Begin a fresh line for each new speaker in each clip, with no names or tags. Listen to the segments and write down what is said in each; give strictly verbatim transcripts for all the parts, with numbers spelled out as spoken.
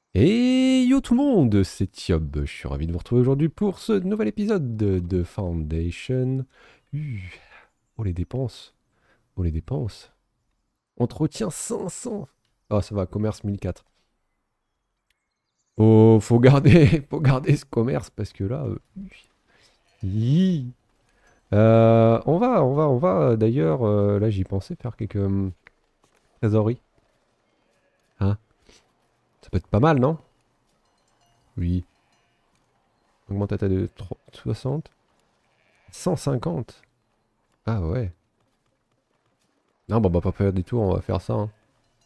Et yo tout le monde, c'est Yob. Je suis ravi de vous retrouver aujourd'hui pour ce nouvel épisode de, de Foundation. Uh, oh les dépenses, oh les dépenses. Entretien cinq cents. Ah ça va, commerce mille quatre. Oh, faut garder, faut garder ce commerce parce que là, euh, hi. Euh, on va, on va, on va. euh, D'ailleurs, euh, là j'y pensais faire quelques hum, trésoreries. Hein? Ça peut être pas mal, non? Oui. Augmente ta de tro- soixante. cent cinquante. Ah ouais. Non, bah, on va pas faire des tours, on va faire ça, hein.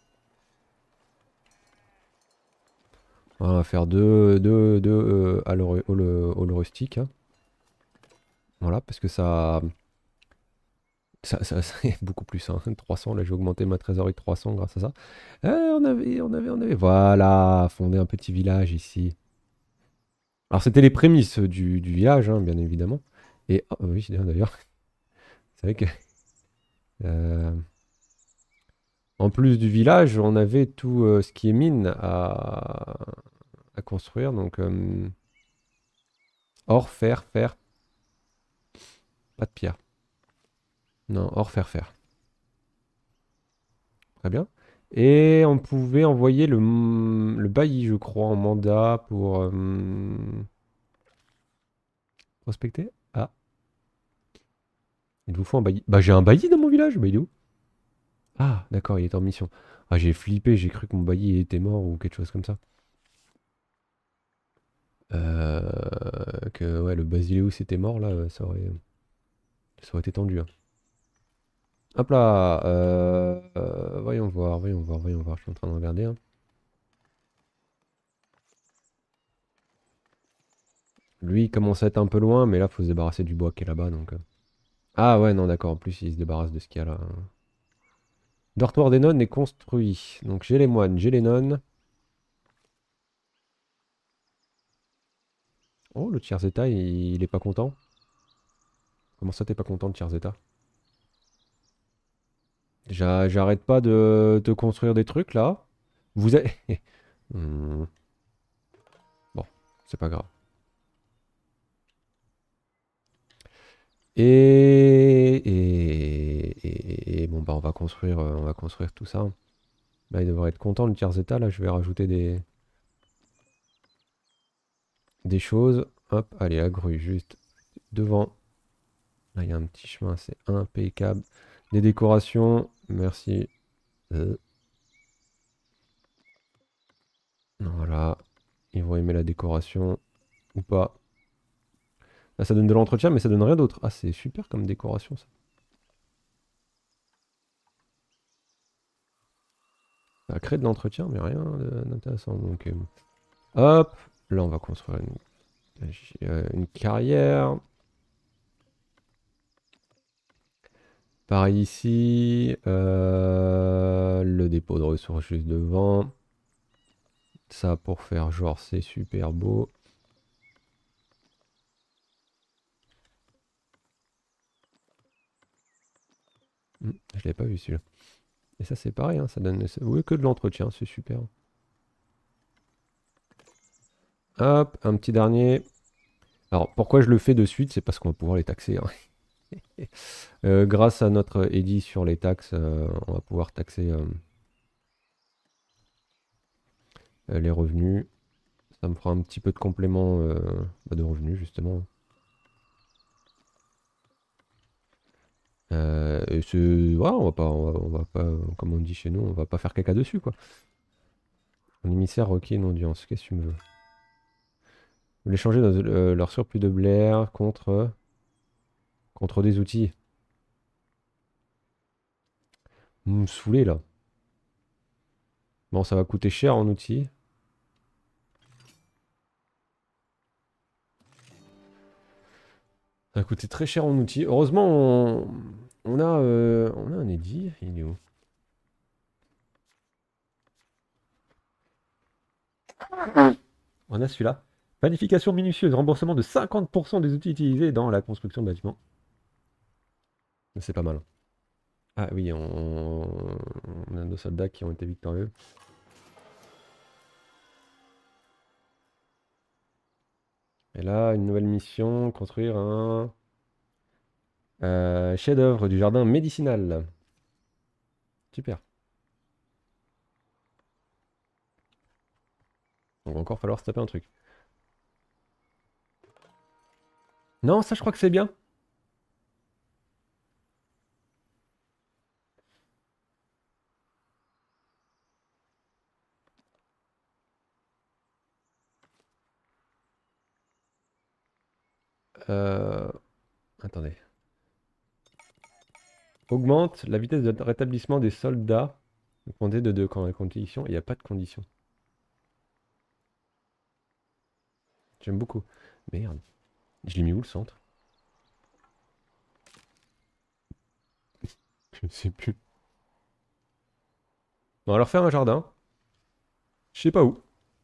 On va faire deux, deux, deux euh, à l'or- au, le- au le rustique, hein. Voilà, parce que ça, ça, ça, c'est beaucoup plus, hein. trois cents, là j'ai augmenté ma trésorerie de trois cents grâce à ça. Eh, on avait, on avait, on avait, voilà, fondé un petit village ici. Alors c'était les prémices du, du village, hein, bien évidemment. Et, oh, oui, d'ailleurs, c'est vrai que, euh, en plus du village, on avait tout euh, ce qui est mine à, à construire, donc euh, or, fer, fer, pas de pierre. Non, or, fer, fer. Très bien. Et on pouvait envoyer le, m- le bailli, je crois, en mandat pour euh, prospecter. Ah, il vous faut un bailli. Bah, j'ai un bailli dans mon village. Bah, il est où? Ah, d'accord, il est en mission. Ah, j'ai flippé, j'ai cru que mon bailli était mort ou quelque chose comme ça. Euh, que ouais, le Basileus était mort là, ça aurait, ça aurait été tendu, hein. Hop là, euh, euh, voyons voir, voyons voir, voyons voir. Je suis en train de regarder, hein. Lui, il commence à être un peu loin, mais là, faut se débarrasser du bois qui est là-bas, donc. euh. Ah ouais, non, d'accord. En plus, il se débarrasse de ce qu'il y a là, hein. Dortoir des nonnes est construit. Donc j'ai les moines, j'ai les nonnes. Oh, le tiers état, il, il est pas content. Comment ça, t'es pas content, le tiers état? J'a- J'arrête pas de te construire des trucs là. Vous avez. Hmm, bon, c'est pas grave. Et, et, et, et- bon bah on va construire, euh, on va construire tout ça. Là, il devrait être content le tiers état. Là, je vais rajouter des, des choses. Hop, allez, la grue juste devant. Là, il y a un petit chemin, c'est impeccable. Des décorations, merci. Euh, voilà, ils vont aimer la décoration ou pas. Là, ça donne de l'entretien, mais ça donne rien d'autre. Ah, c'est super comme décoration, ça. Ça crée de l'entretien, mais rien de- d'intéressant. Donc, euh, hop, là, on va construire une, euh, une carrière. Pareil ici, euh, le dépôt de ressources juste devant. Ça pour faire genre c'est super beau. Hmm, je l'avais pas vu celui-là. Et ça c'est pareil, hein, ça donne oui, que de l'entretien, c'est super. Hop, un petit dernier. Alors pourquoi je le fais de suite, c'est parce qu'on va pouvoir les taxer, hein. Euh, grâce à notre édit sur les taxes, euh, on va pouvoir taxer euh, euh, les revenus. Ça me fera un petit peu de complément euh, bah, de revenus justement. Euh, et c'est voilà, on va pas, on va, on va pas, comme on dit chez nous, on va pas faire caca dessus quoi. Un émissaire requiert une audience. Qu'est-ce que tu me veux? Vous voulez changer nos- euh, leur surplus de blaire contre contre des outils. Vous me saoulez là. Bon, ça va coûter cher en outils. Ça va coûter très cher en outils. Heureusement, on, on a, euh, on a un édit. Il est où? On a celui-là. Planification minutieuse, remboursement de cinquante pour cent des outils utilisés dans la construction de bâtiments. C'est pas mal. Ah oui, on, on a nos soldats qui ont été victorieux. Et là, une nouvelle mission, construire un euh, chef-d'œuvre du jardin médicinal. Super. Donc, va encore falloir se taper un truc. Non, ça, je crois que c'est bien. Euh... Attendez. Augmente la vitesse de rétablissement des soldats. Dépendez de deux quand les conditions. Il n'y a pas de conditions. J'aime beaucoup. Merde. Je l'ai mis où le centre? Je sais plus. On va leur faire un jardin. Je sais pas où.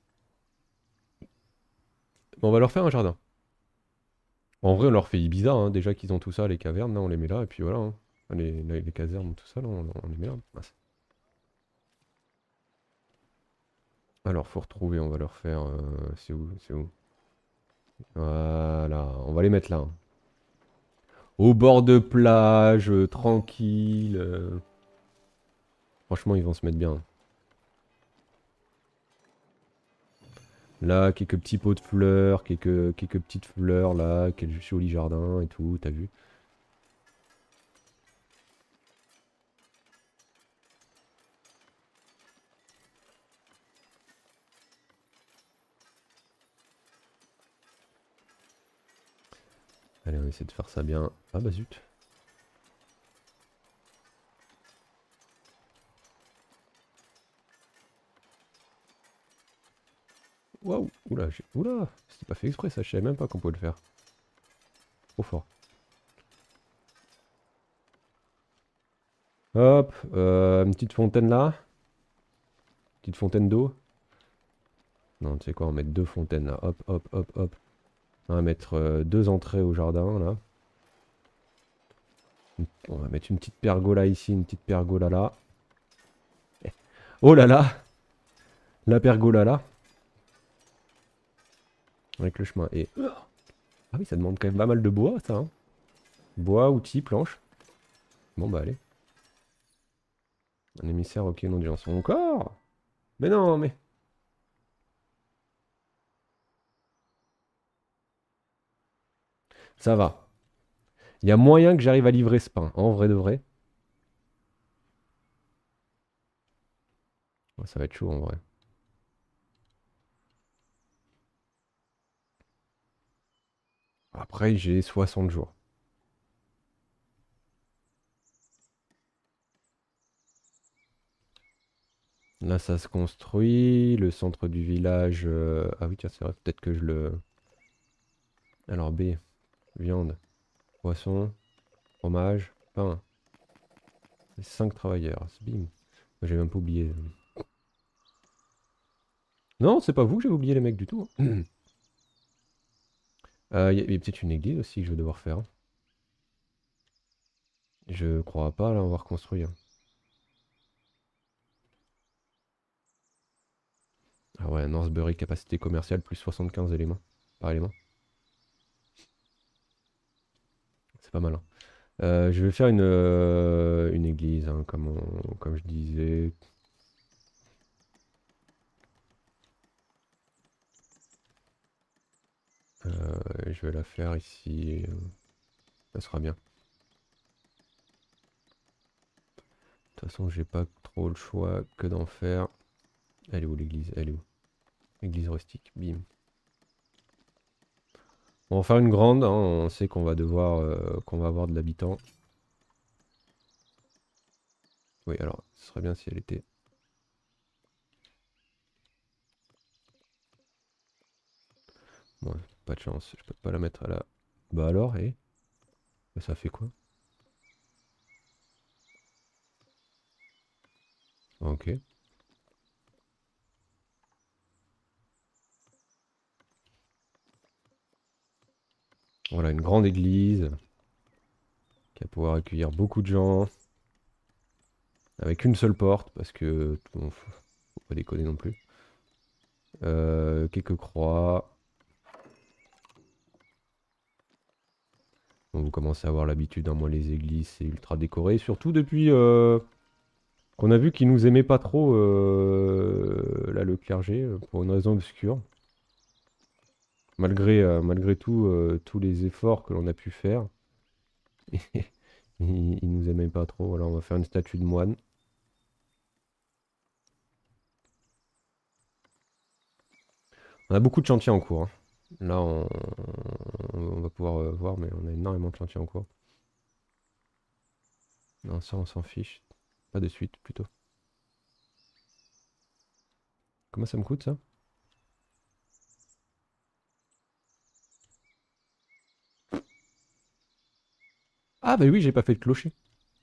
Mais on va leur faire un jardin. En vrai, on leur fait Ibiza, hein. Déjà qu'ils ont tout ça, les cavernes, là, on les met là, et puis voilà, hein. Les, les- les casernes, tout ça, là, on, on les met là. Ah, c'est- Alors, faut retrouver, on va leur faire... euh, c'est où? C'est où? Voilà, on va les mettre là, hein. Au bord de plage, euh, tranquille. euh. Franchement, ils vont se mettre bien, hein. Là, quelques petits pots de fleurs, quelques, quelques petites fleurs, là, quel joli jardin et tout, t'as vu? Allez, on essaie de faire ça bien. Ah bah zut. Waouh, oula, j'ai- oula, c'était pas fait exprès ça, je savais même pas qu'on pouvait le faire. Trop fort. Hop, euh, une petite fontaine là. Petite fontaine d'eau. Non, tu sais quoi, on va mettre deux fontaines là. Hop, hop, hop, hop. On va mettre euh, deux entrées au jardin là. On va mettre une petite pergola ici, une petite pergola là. Oh là là, la pergola là. Avec le chemin. Et... Ah oui, ça demande quand même pas mal de bois ça, hein. Bois, outils, planches. Bon bah allez. Un émissaire, ok, non d'urgence. Encore? Mais non, mais... Ça va. Il y a moyen que j'arrive à livrer ce pain, en vrai de vrai. Ouais, ça va être chaud en vrai. Après, j'ai soixante jours. Là, ça se construit. Le centre du village... euh, Ah oui, tiens, c'est vrai, peut-être que je le... Alors, B. Viande, poisson, fromage, pain. cinq travailleurs. Bim. J'ai même pas oublié. Non, c'est pas vous que j'avais oublié les mecs du tout, hein. Euh, Il y a, il y a peut-être une église aussi que je vais devoir faire, hein. Je crois pas là, on va reconstruire. Ah ouais, Northbury, capacité commerciale, plus soixante-quinze éléments par élément. C'est pas mal, hein. Euh, je vais faire une, euh, une église, hein, comme, on- comme je disais. Euh, je vais la faire ici. euh, Ça sera bien. De toute façon, j'ai pas trop le choix que d'en faire. Elle est où l'église? Elle est où? Église rustique, bim. On va en faire une grande, hein, on sait qu'on va devoir, euh, qu'on va avoir de l'habitant. Oui, alors, ce serait bien si elle était... Bon, pas de chance, je peux pas la mettre à la... Bah alors, et... Ça fait quoi? Ok. Voilà, une grande église qui va pouvoir accueillir beaucoup de gens. Avec une seule porte, parce que... Bon, faut, faut pas déconner non plus. Euh, quelques croix. Bon, vous commencez à avoir l'habitude, hein, moi les églises c'est ultra décoré, surtout depuis euh, qu'on a vu qu'ils nous aimaient pas trop, euh, là le clergé, euh, pour une raison obscure. Malgré, euh, malgré tout, euh, tous les efforts que l'on a pu faire, ils, ils nous aimaient pas trop. Alors on va faire une statue de moine. On a beaucoup de chantiers en cours, hein. Là on, on va pouvoir euh, voir, mais on a énormément de chantiers en cours. Non, ça on s'en fiche. Pas de suite plutôt. Comment ça me coûte ça? Ah bah oui, j'ai pas fait de clocher.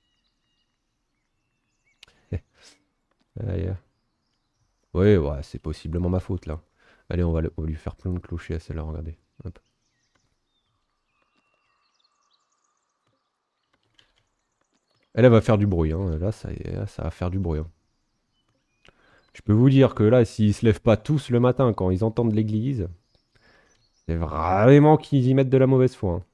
Aïe. Ouais, ouais, c'est possiblement ma faute là. Allez, on va, le- on va lui faire plein de clochers à celle-là, regardez. Hop. Elle, elle va faire du bruit, hein. Là, ça, y est, là, ça va faire du bruit, hein. Je peux vous dire que là, s'ils se lèvent pas tous le matin quand ils entendent l'église, c'est vraiment qu'ils y mettent de la mauvaise foi, hein.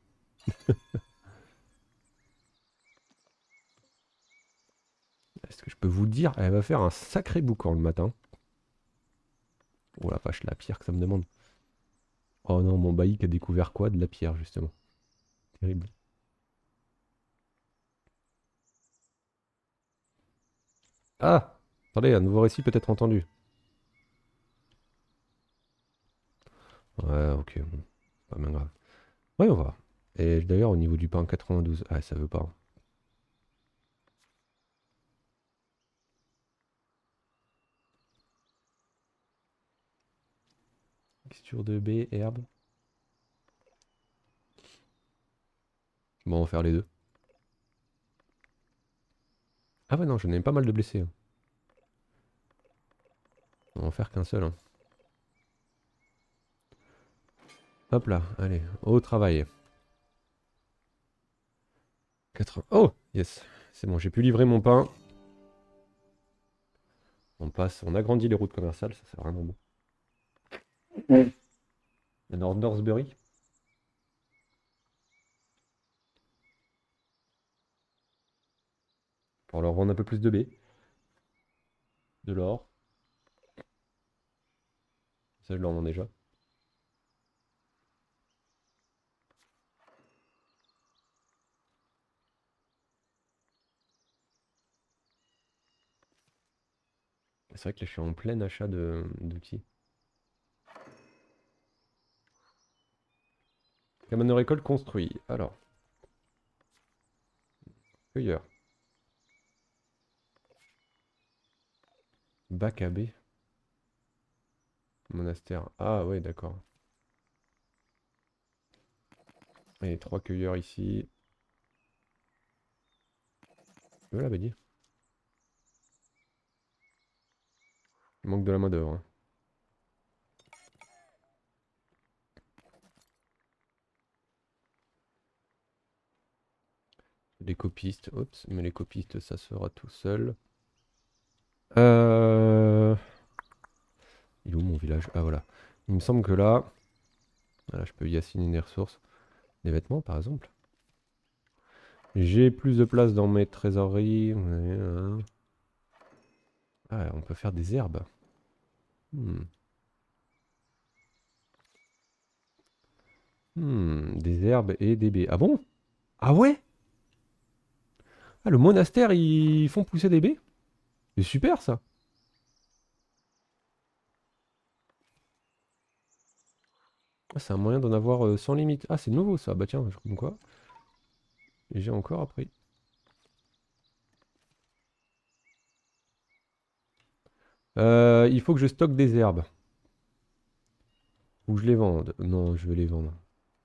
Est-ce que je peux vous dire, elle va faire un sacré boucan le matin. Oh la vache, la pierre que ça me demande. Oh non, mon bailli qui a découvert quoi? De la pierre, justement. Terrible. Ah! Attendez, un nouveau récit peut être entendu. Ouais, ok, bon. Pas bien grave. Ouais, on va. Et d'ailleurs, au niveau du pain quatre-vingt-douze, ah, ça veut pas, hein. Mixture de baies, herbe. Bon, on va faire les deux. Ah ouais, non, j'en ai pas mal de blessés, hein. On va en faire qu'un seul, hein. Hop là, allez, au travail. quatre... Oh, yes. C'est bon, j'ai pu livrer mon pain. On passe, on agrandit les routes commerciales, ça c'est vraiment bon. Mm. Il y a Northbury. Pour leur vendre un peu plus de baies. De l'or. Ça, je leur vends déjà. C'est vrai que là, je suis en plein achat de- d'outils. Cabane de récolte construit. Alors, cueilleur. Bac à baies. Monastère. Ah ouais, d'accord. Et trois cueilleurs ici. Voilà, bah dit. Il manque de la main d'œuvre, hein. Les copistes. Oups, mais les copistes, ça sera tout seul. Euh... Il est où mon village? Ah voilà. Il me semble que là... Voilà, je peux y assigner des ressources. Des vêtements, par exemple. J'ai plus de place dans mes trésoreries. Ouais, hein. Ah, on peut faire des herbes. Hmm. Hmm, des herbes et des baies. Ah bon? Ah ouais? Ah, le monastère, ils font pousser des baies? C'est super ça. Ah, c'est un moyen d'en avoir euh, sans limite. Ah, c'est nouveau ça. Bah tiens, je comme quoi. Et j'ai encore appris. Euh, il faut que je stocke des herbes. Ou je les vende. Non, je vais les vendre.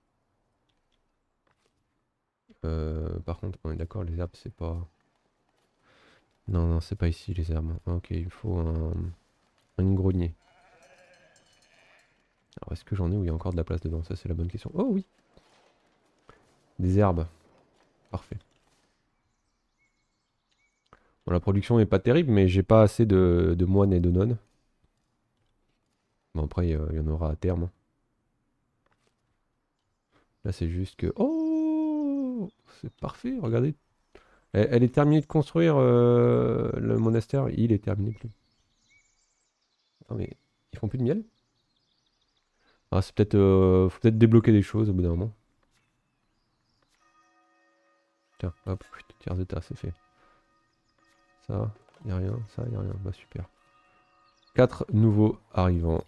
Euh, par contre, on est d'accord, les herbes, c'est pas... Non, non, c'est pas ici les herbes. Ah, ok, il faut un, un grenier. Alors, est-ce que j'en ai où il y a encore de la place dedans? Ça, c'est la bonne question. Oh oui! Des herbes. Parfait. Bon, la production est pas terrible, mais j'ai pas assez de, de moines et de nonnes. Bon, après, il y, il y en aura à terme. Là, c'est juste que... Oh! c'est parfait, regardez. Elle, elle est terminée de construire euh, le monastère, il est terminé plus. Attends, mais ils font plus de miel? Ah, c'est peut-être... euh, faut peut-être débloquer des choses au bout d'un moment. Tiens, hop, tiers d'état, c'est fait. Ça, y a rien, ça, y a rien. Bah super. Quatre nouveaux arrivants.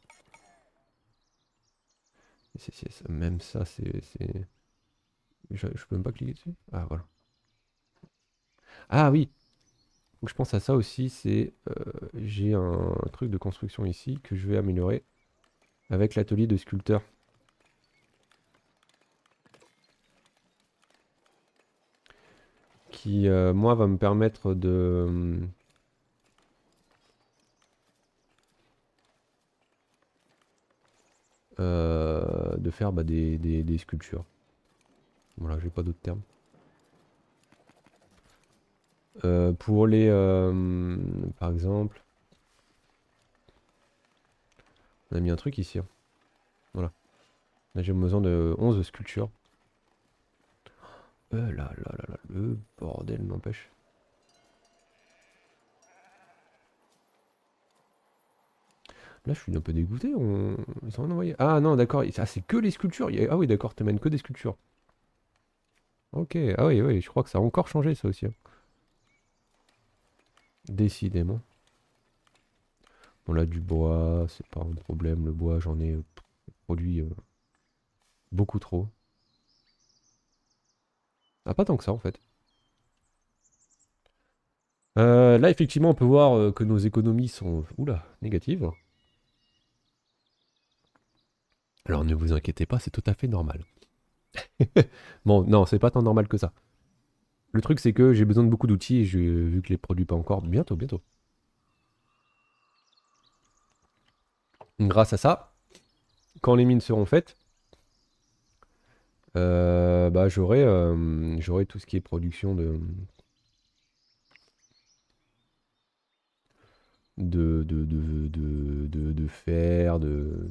C'est- c'est- même ça, c'est... c'est- Je, je peux même pas cliquer dessus? Ah, voilà. Ah oui! Faut que je pense à ça aussi, c'est... euh, j'ai un truc de construction ici que je vais améliorer avec l'atelier de sculpteur. Qui, euh, moi, va me permettre de... euh, de faire bah, des, des, des sculptures. Voilà, j'ai pas d'autres termes. Euh, pour les... euh, par exemple... On a mis un truc ici. Hein. Voilà. Là, j'ai besoin de onze sculptures. Euh, là, là, là, là, le bordel n'empêche. Là, je suis un peu dégoûté. On... Ils ont envoyé. Ah non, d'accord. Ah, c'est que les sculptures. Il y a- Ah oui, d'accord, t'amènes que des sculptures. Ok. Ah oui, oui, je crois que ça a encore changé, ça aussi. Hein. Décidément. Bon, là, du bois, c'est pas un problème. Le bois, j'en ai euh, produit euh, beaucoup trop. Ah, pas tant que ça, en fait. Euh, là, effectivement, on peut voir euh, que nos économies sont... Oula, négatives. Alors, ne vous inquiétez pas, c'est tout à fait normal. Bon, non, c'est pas tant normal que ça. Le truc, c'est que j'ai besoin de beaucoup d'outils et je, vu que je les produis pas encore, bientôt, bientôt. Grâce à ça, quand les mines seront faites, euh, bah, j'aurai euh, j'aurai tout ce qui est production de, de, de, de, de, de- de fer, de,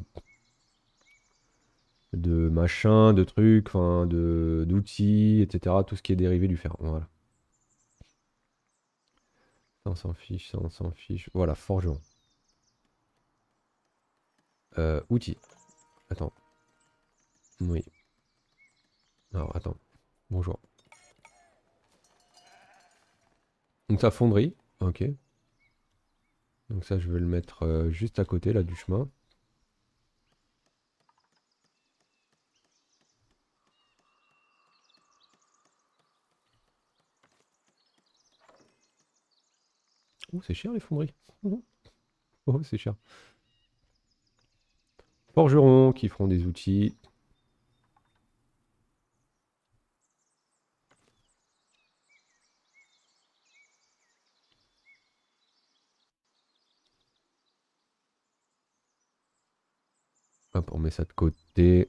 de machin, de trucs, enfin, de, d'outils, et cetera. Tout ce qui est dérivé du fer. Voilà. Ça, on s'en fiche, ça, on s'en fiche. Voilà, forgeron. Euh, outils. Attends. Oui. Alors, attends. Bonjour. Donc, ça fonderie. Ok. Donc, ça, je vais le mettre euh, juste à côté, là, du chemin. Ouh, c'est cher, les fonderies. Oh, oh, c'est cher. Forgerons qui feront des outils. Hop, on met ça de côté.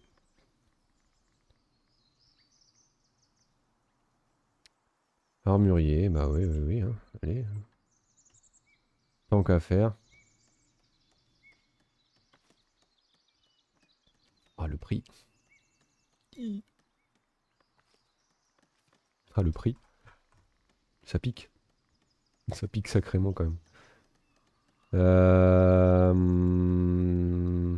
Armurier, bah oui, oui, oui. Hein. Allez. Tant qu'à faire. Ah, le prix. Ah, le prix. Ça pique. Ça pique sacrément quand même. Euh... hum,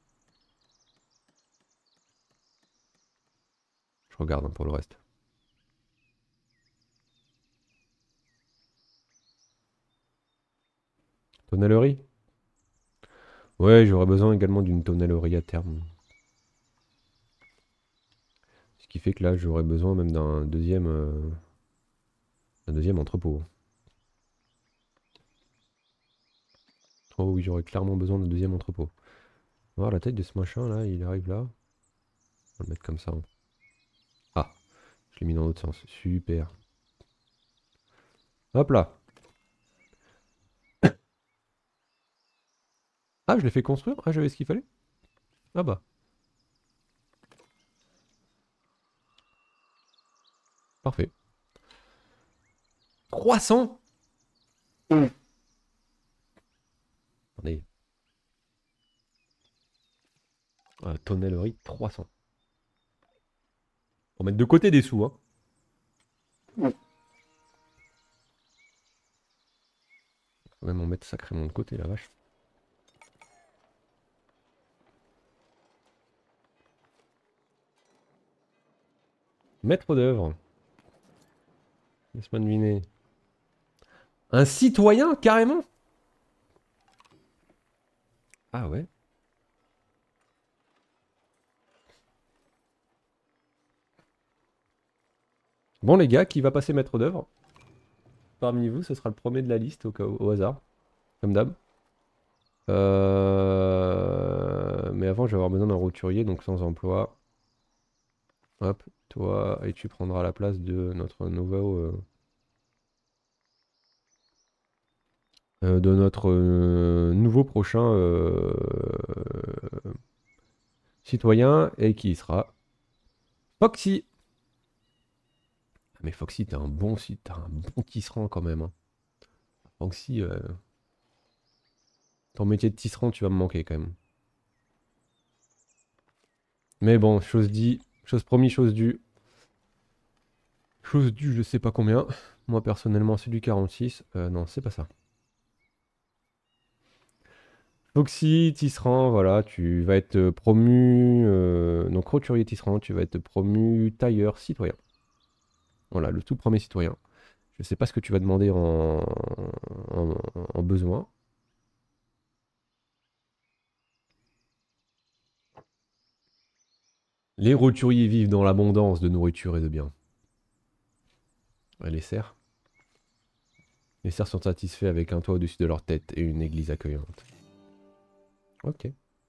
Je regarde hein, pour le reste. Tonnellerie? Ouais, j'aurais besoin également d'une tonnellerie à terme. Ce qui fait que là, j'aurais besoin même d'un deuxième, euh, un deuxième entrepôt. Oh oui, j'aurais clairement besoin d'un deuxième entrepôt. Voir la taille de ce machin là, il arrive là. On va le mettre comme ça. Hein. Ah, je l'ai mis dans l'autre sens. Super. Hop là. Ah, je l'ai fait construire? Ah, j'avais ce qu'il fallait? Ah bah, parfait. trois cents? Attendez. Ah, tonnellerie, trois cents. Pour mettre de côté des sous, hein. Faut même en mettre sacrément de côté, la vache. Maître d'œuvre. Laisse-moi deviner. Un citoyen, carrément? Ah ouais. Bon les gars, qui va passer maître d'œuvre? Parmi vous, ce sera le premier de la liste au, cas où- au hasard. Comme d'hab. Euh... Mais avant, je vais avoir besoin d'un roturier, donc sans emploi. Hop, toi, et tu prendras la place de notre nouveau... euh, euh, de notre euh, nouveau prochain euh, citoyen, et qui sera Foxy. Ah, mais Foxy, t'as un bon site, t'as un bon tisserand quand même, hein. Foxy, euh, ton métier de tisserand, tu vas me manquer quand même. Mais bon, chose dit, chose promis, chose due. Chose due, je sais pas combien. Moi personnellement, c'est du quarante-six. Euh, non, c'est pas ça. Foxy, tisserand, voilà, tu vas être promu. Euh, donc, roturier tisserand, tu vas être promu tailleur citoyen. Voilà, le tout premier citoyen. Je sais pas ce que tu vas demander en, en, en besoin. Les roturiers vivent dans l'abondance de nourriture et de biens. Ouais, les cerfs. Les cerfs sont satisfaits avec un toit au-dessus de leur tête et une église accueillante. Ok.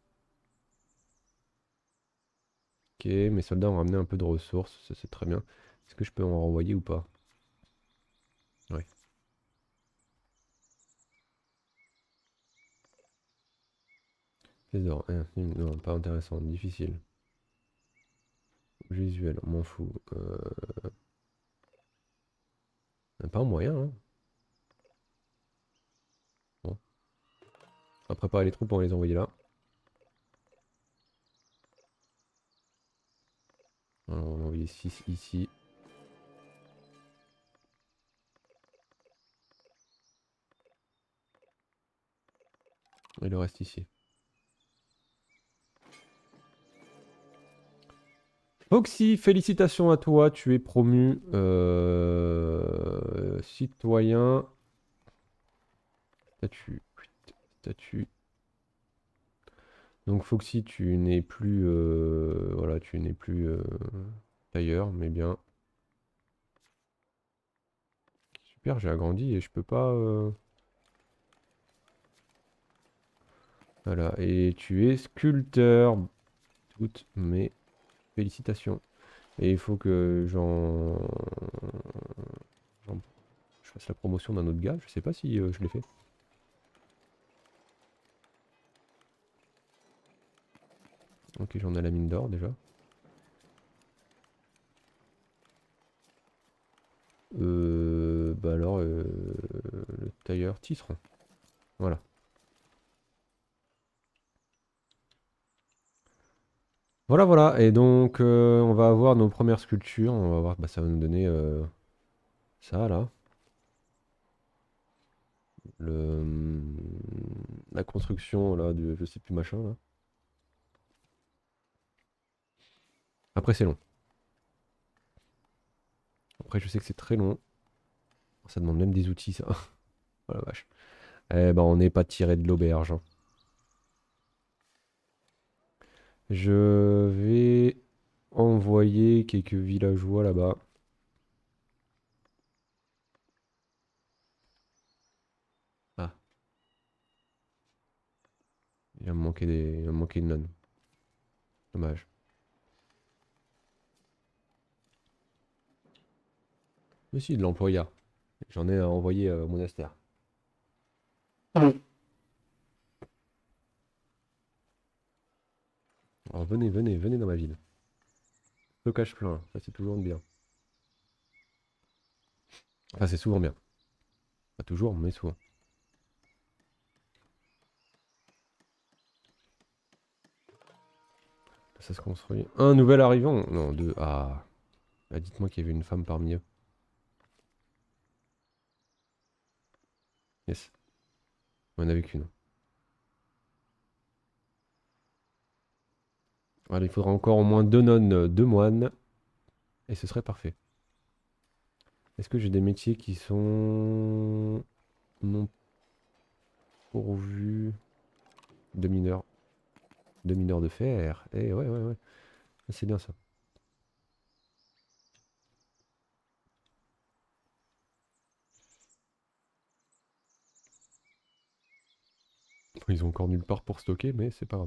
Ok, mes soldats ont ramené un peu de ressources, ça c'est très bien. Est-ce que je peux en renvoyer ou pas? Ouais. Pièce d'or. Eh, non, pas intéressant, difficile. Visuel, on m'en fout. Euh... Pas un moyen, hein. Bon. On va préparer les troupes, on va les envoyer là. Alors, on va envoyer six ici. Et le reste ici. Foxy, félicitations à toi, tu es promu euh, citoyen. Statut. Statut. Donc Foxy, tu n'es plus, euh, voilà, tu n'es plus euh, tailleur, mais bien. Super, j'ai agrandi et je peux pas. euh, Voilà, et tu es sculpteur. Toutes mes félicitations. Et il faut que j'en, j'en- je fasse la promotion d'un autre gars. Je sais pas si euh, je l'ai fait. Ok, j'en ai la mine d'or déjà. Euh, bah alors, euh, le tailleur tisserand. Voilà. Voilà, voilà. Et donc, euh, on va avoir nos premières sculptures. On va voir, bah, ça va nous donner euh, ça là. Le, la construction là, de je sais plus machin là. Après, c'est long. Après, je sais que c'est très long. Ça demande même des outils, ça. Oh la vache. Eh ben, on n'est pas tiré de l'auberge, hein. Je vais envoyer quelques villageois là-bas. Ah, il va me manquer des, il va me manquer une nonne. Dommage. Mais si, de l'employat. J'en ai à envoyer euh, au monastère. Alors venez, venez, venez dans ma ville. Stockage plein, ça c'est toujours bien. Enfin, c'est souvent bien. Pas toujours, mais souvent. Ça se construit. Un nouvel arrivant. Non, deux. Ah. Ah, dites-moi qu'il y avait une femme parmi eux. Yes. On en avait qu'une. Voilà, il faudra encore au moins deux nonnes, euh, deux moines. Et ce serait parfait. Est-ce que j'ai des métiers qui sont non pourvus de mineurs? De mineurs de fer. Eh ouais, ouais, ouais. C'est bien ça. Ils ont encore nulle part pour stocker, mais c'est pas grave.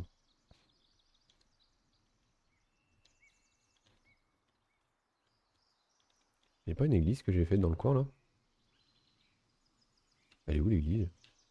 Il n'y a pas une église que j'ai faite dans le coin là? Elle est où l'église?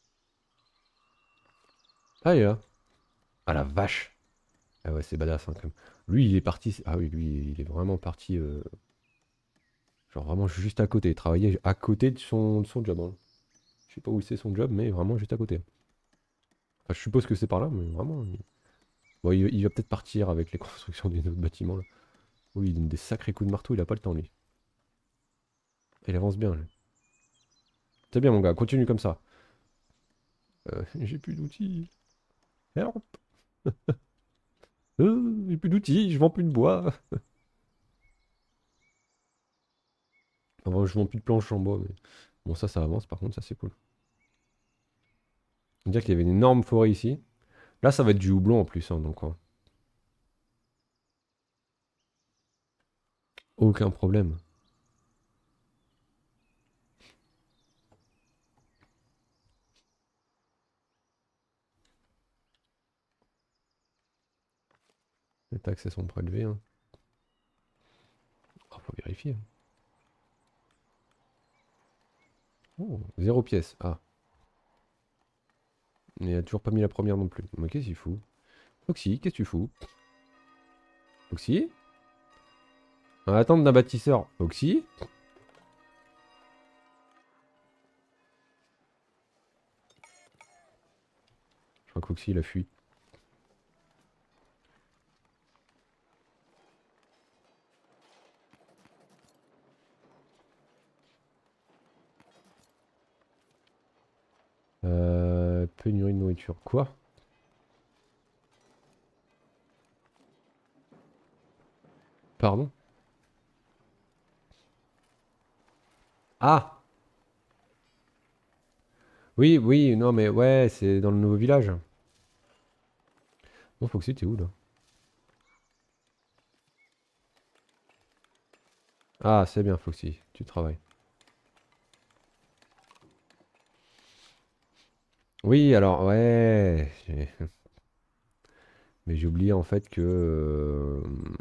Ah, elle est là. Ah la vache! Ah ouais, c'est badass hein, quand même. Lui, il est parti. Ah oui, lui, il est vraiment parti. euh, Genre vraiment juste à côté. Il travaillait à côté de son, de son job, hein. Je sais pas où c'est son job, mais vraiment juste à côté. Enfin, je suppose que c'est par là, mais vraiment. il- Bon, il, il va peut-être partir avec les constructions des autres bâtiments là. Oui, il donne des sacrés coups de marteau, il a pas le temps lui. Il avance bien, lui. C'est bien mon gars, continue comme ça. Euh, j'ai plus d'outils. Help. Euh, j'ai plus d'outils, je vends plus de bois. Enfin, je vends plus de planches en bois, mais... Bon, ça, ça avance, par contre, ça c'est cool. On dirait qu'il y avait une énorme forêt ici. Là, ça va être du houblon en plus, hein, donc... hein. Aucun problème. Les taxes, elles sont prélevées, hein. Oh, faut vérifier. Oh, zéro pièce. Ah. Mais il a toujours pas mis la première non plus. Mais qu'est-ce qu'il fout? Foxy, qu'est-ce que tu fous? Foxy? En attente d'un bâtisseur. Foxy? Je crois que Foxy, il a fui. Euh, pénurie de nourriture. Quoi? Pardon? Ah! Oui, oui, non, mais ouais, c'est dans le nouveau village. Bon, Foxy, t'es où là? Ah, c'est bien, Foxy, tu travailles. Oui, alors, ouais. j'ai- Mais j'ai oublié en fait que. euh,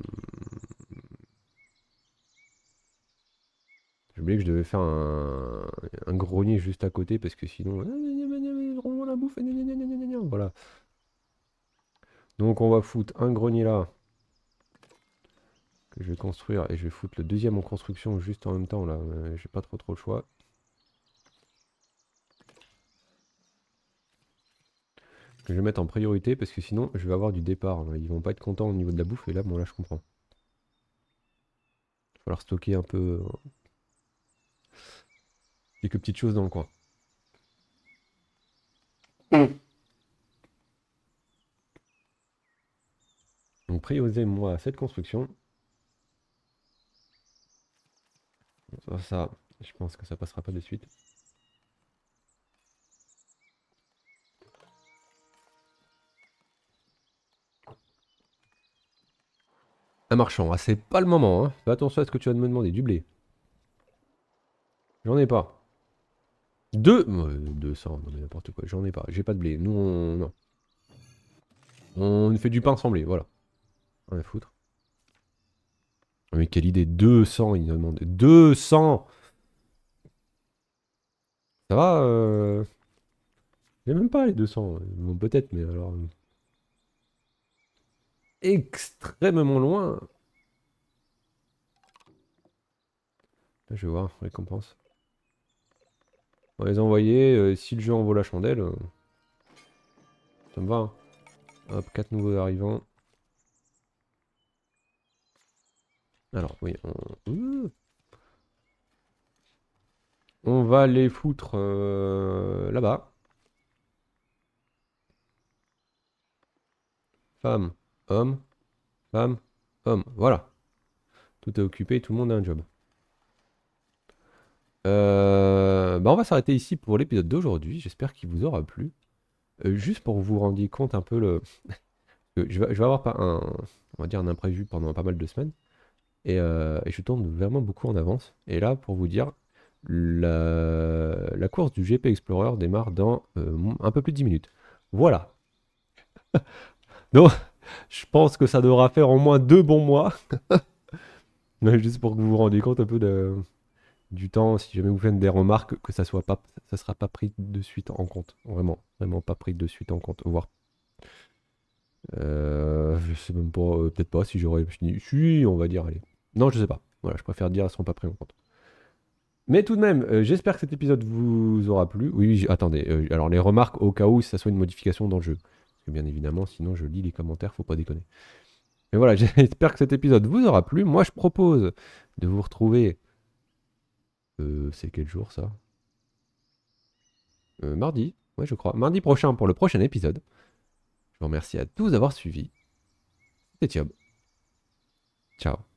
J'ai oublié que je devais faire un, un grenier juste à côté parce que sinon. On la bouffe. Voilà. Donc on va foutre un grenier là que je vais construire et je vais foutre le deuxième en construction juste en même temps là. Euh, J'ai pas trop trop le choix. Que je vais mettre en priorité parce que sinon je vais avoir du départ, là. Ils vont pas être contents au niveau de la bouffe et là bon là je comprends. Il va falloir stocker un peu euh, quelques petites choses dans le coin. Donc prioriser moi cette construction. Ça, ça, je pense que ça passera pas de suite. Un marchand, ah, c'est pas le moment, hein. Fais attention à ce que tu vas me demander, du blé. J'en ai pas. Deux euh, deux cents, non mais n'importe quoi, j'en ai pas, j'ai pas de blé. Nous on. Non. On fait du pain sans blé, voilà. On va foutre. Ah, mais quelle idée, deux cents, il nous demande. deux cents. Ça va euh... J'ai même pas les deux cents. Bon, peut-être, mais alors. euh, Extrêmement loin. Là, je vais voir, récompense. On va les envoyer. euh, si le jeu en vaut la chandelle, euh, ça me va, hein. Hop, quatre nouveaux arrivants. Alors, oui, on... Ouh. On va les foutre euh, là-bas. Femme, homme, femme, homme. Voilà. Tout est occupé, tout le monde a un job. Euh, bah on va s'arrêter ici pour l'épisode d'aujourd'hui. J'espère qu'il vous aura plu. Euh, juste pour que vous vous rendiez compte un peu le... que je vais, je vais avoir pas un, on va dire un imprévu pendant pas mal de semaines. Et, euh, et je tourne vraiment beaucoup en avance. Et là, pour vous dire, la, la course du G P Explorer démarre dans euh, un peu plus de dix minutes. Voilà. Donc, je pense que ça devra faire au moins deux bons mois. Mais juste pour que vous vous rendiez compte un peu de, du temps, si jamais vous faites des remarques, que ça soit pas, ça sera pas pris de suite en compte. Vraiment, vraiment pas pris de suite en compte. Voire, euh, je sais même pas, euh, peut-être pas si j'aurais fini. Si, on va dire, allez. Non, je sais pas. Voilà, je préfère dire, elles seront pas pris en compte. Mais tout de même, euh, j'espère que cet épisode vous aura plu. Oui, oui, j- attendez. euh, alors les remarques au cas où ça soit une modification dans le jeu. Parce que bien évidemment, sinon je lis les commentaires, faut pas déconner. Mais voilà, j'espère que cet épisode vous aura plu. Moi, je propose de vous retrouver. Euh, c'est quel jour ça? Euh, Mardi, ouais, je crois. Mardi prochain pour le prochain épisode. Je vous remercie à tous d'avoir suivi. C'était Thiob. Ciao.